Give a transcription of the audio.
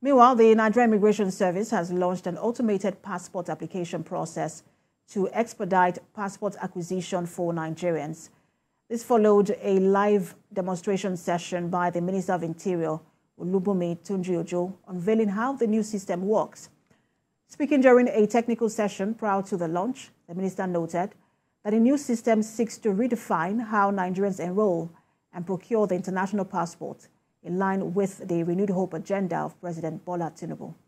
Meanwhile, the Nigerian Immigration Service has launched an automated passport application process to expedite passport acquisition for Nigerians. This followed a live demonstration session by the Minister of Interior, Olubunmi, Tunji-Ojo, unveiling how the new system works. Speaking during a technical session prior to the launch, the minister noted that the new system seeks to redefine how Nigerians enroll and procure the international passport, in line with the renewed hope agenda of President Bola Tinubu.